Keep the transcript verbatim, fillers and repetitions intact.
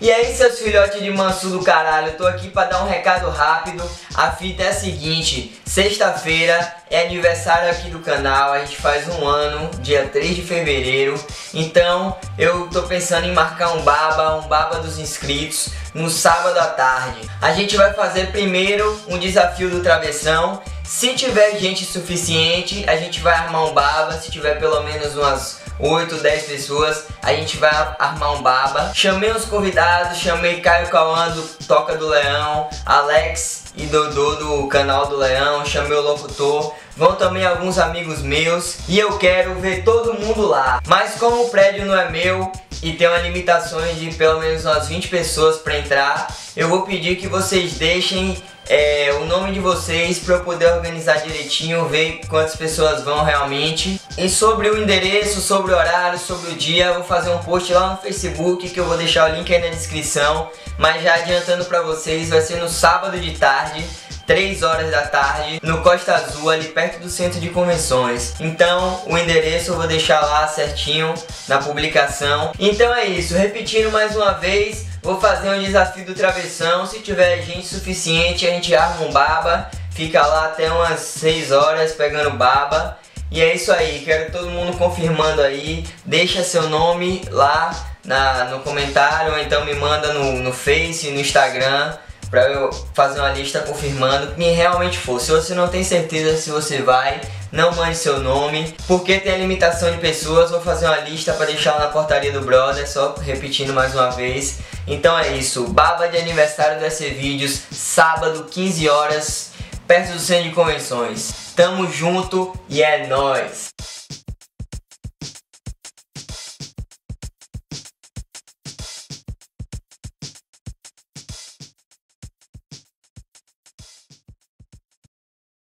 E aí, seus filhotes de manso do caralho, eu tô aqui pra dar um recado rápido. A fita é a seguinte: sexta-feira é aniversário aqui do canal, a gente faz um ano, dia três de fevereiro. Então eu tô pensando em marcar um baba, um baba dos inscritos, no sábado à tarde. A gente vai fazer primeiro um desafio do travessão. Se tiver gente suficiente, a gente vai armar um baba. Se tiver pelo menos umas oito, dez pessoas, a gente vai armar um baba. Chamei os convidados, chamei Caio Cauã do Toca do Leão, Alex e Dodô do canal do Leão, chamei o locutor, vão também alguns amigos meus e eu quero ver todo mundo lá. Mas como o prédio não é meu e tem uma limitação de pelo menos umas vinte pessoas para entrar, eu vou pedir que vocês deixem É, o nome de vocês para eu poder organizar direitinho, ver quantas pessoas vão realmente. E sobre o endereço, sobre o horário, sobre o dia, eu vou fazer um post lá no Facebook que eu vou deixar o link aí na descrição. Mas já adiantando para vocês, vai ser no sábado de tarde, três horas da tarde, no Costa Azul, ali perto do centro de convenções. Então o endereço eu vou deixar lá certinho na publicação. Então é isso, repetindo mais uma vez, vou fazer um desafio do travessão. Se tiver gente suficiente, a gente arma um baba, fica lá até umas seis horas pegando baba. E é isso aí, quero todo mundo confirmando aí. Deixa seu nome lá na, no comentário, ou então me manda no, no Face, no Instagram, pra eu fazer uma lista confirmando quem realmente for. Se você não tem certeza se você vai, não mande seu nome, porque tem a limitação de pessoas. Vou fazer uma lista para deixar lá na portaria do brother, só repetindo mais uma vez. Então é isso, baba de aniversário do S C Vídeos, sábado, quinze horas, perto do centro de convenções. Tamo junto e é nóis!